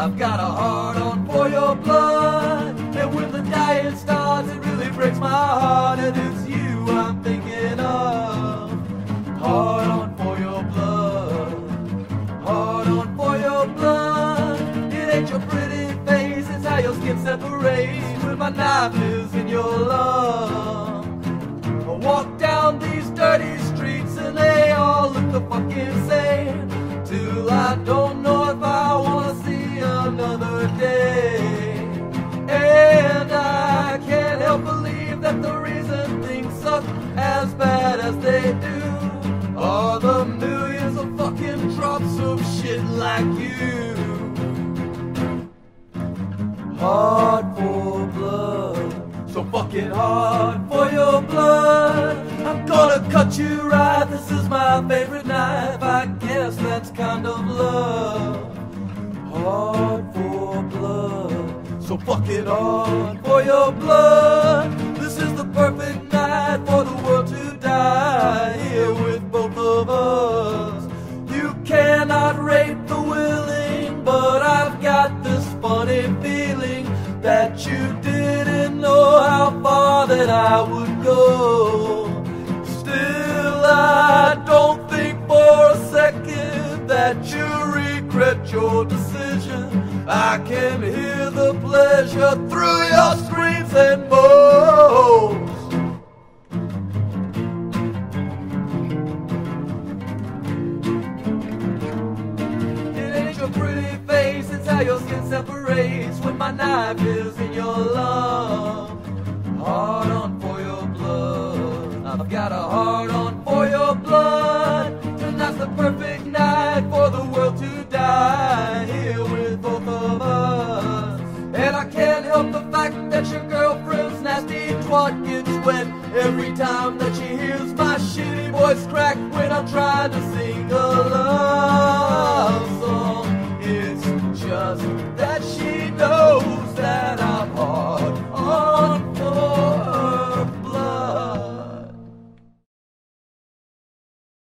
I've got a hard on for your blood, and when the diet starts, it really breaks my heart, and it's you I'm thinking of. Hard on for your blood, hard on for your blood. It ain't your pretty face, it's how your skin separates when my knife is in your lung. I walk down these dirty streets and they all look the fucking same, till I don't know if I wanna see another day. And I can't help believe that the reason things suck as bad as they do are the millions of fucking drops of shit like you. Hard for blood, so fucking hard for your blood. I'm gonna cut you right, this is my favorite knife, I guess that's kind of love. Hard for blood, so fucking hard for your blood. This is the perfect night for the world to die here with both of us. You cannot rape the willing, but I've got this funny feeling that you didn't know how far that I would go. Still, I don't think for a second that you regret your decision. I can hear the pleasure through your screams and moans. It ain't your pretty face, it's how your skin separates when my knife is in your lung. Hard on for your blood, I've got a hard on for your blood. Tonight's the perfect night for the world to die here with both of us. And I can't help the fact that your girlfriend's nasty twat gets wet every time that she hears my shitty voice crack when I'm trying to